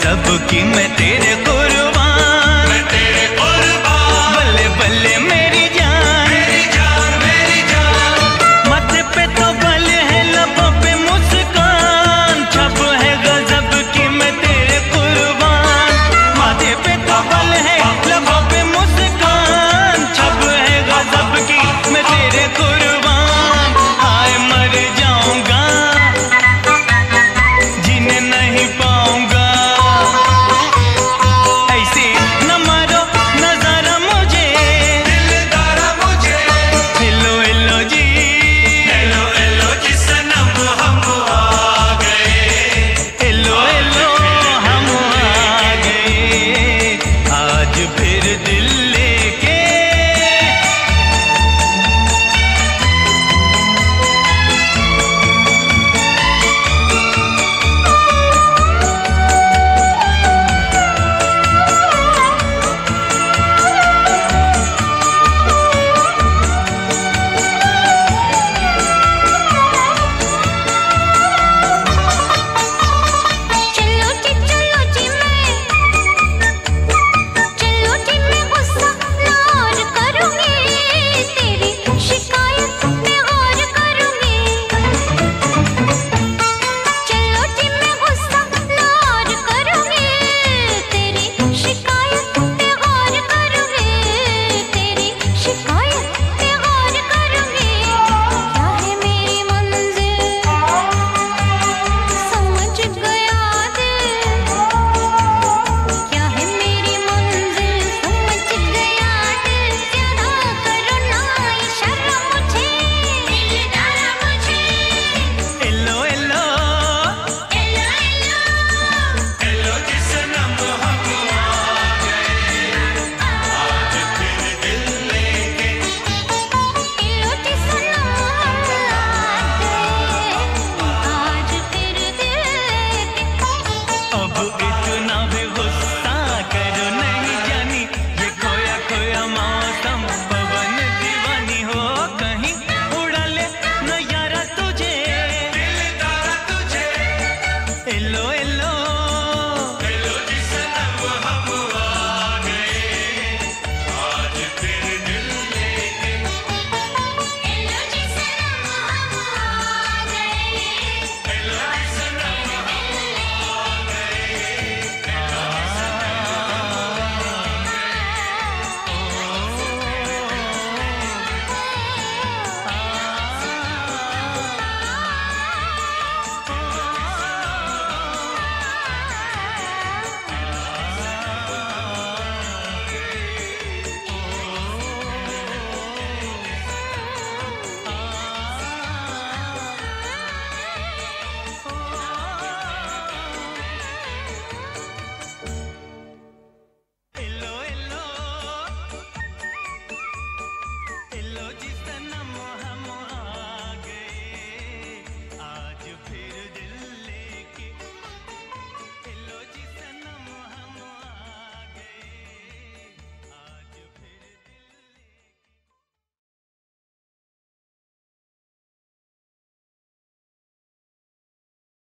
गजब की मैं तेरे कुर्बान, मैं तेरे कुर्बान। बल्ले बल्ले मेरी जान, मेरी जान, मेरी जान। माथे पे तो बल है, लबों पे मुस्कान, छप है गजब की मैं तेरे कुर्बान। माथे पे तो बल है, लबों पे मुस्कान, छप है गजब की मैं तेरे कुर्बान। हाय मर जाऊंगा, जीने नहीं पाऊंगा, ऐसे न मारो नजारा मुझे, दिलदारा मुझे। हेलो हेलो जी, हेलो हेलो जी सनम हम आ गए। हेलो हेलो हम आ गए, आज फिर दिल लेके। चलो जी मैं गुस्सा ना और करूँगी, तेरी शिकायत मैं और करूँगी। चलो जी मैं गुस्सा ना और करूँगी, तेरी शिकायत मैं और करूँगी, तेरी शिकायत मैं और करूँगी। क्या है मेरी मंजिल समझ गया दिल, क्या है मेरी मंजिल समझ गया दिल। ज्यादा करो ना इशारा मुझे, दिलदारा मुझे। Hello hello hello hello hello जी सनम हम आ गए। आज फिर दिल लेके। हेलो जी सनम हम आ गए, आज फिर दिल लेके। अब इतना भी गुस्सा करो नहीं जानी, ये खोया खोया मौसम पवन दीवानी हो, कहीं उड़ा ले न यारा तुझे, दिलदारा तुझे। हेलो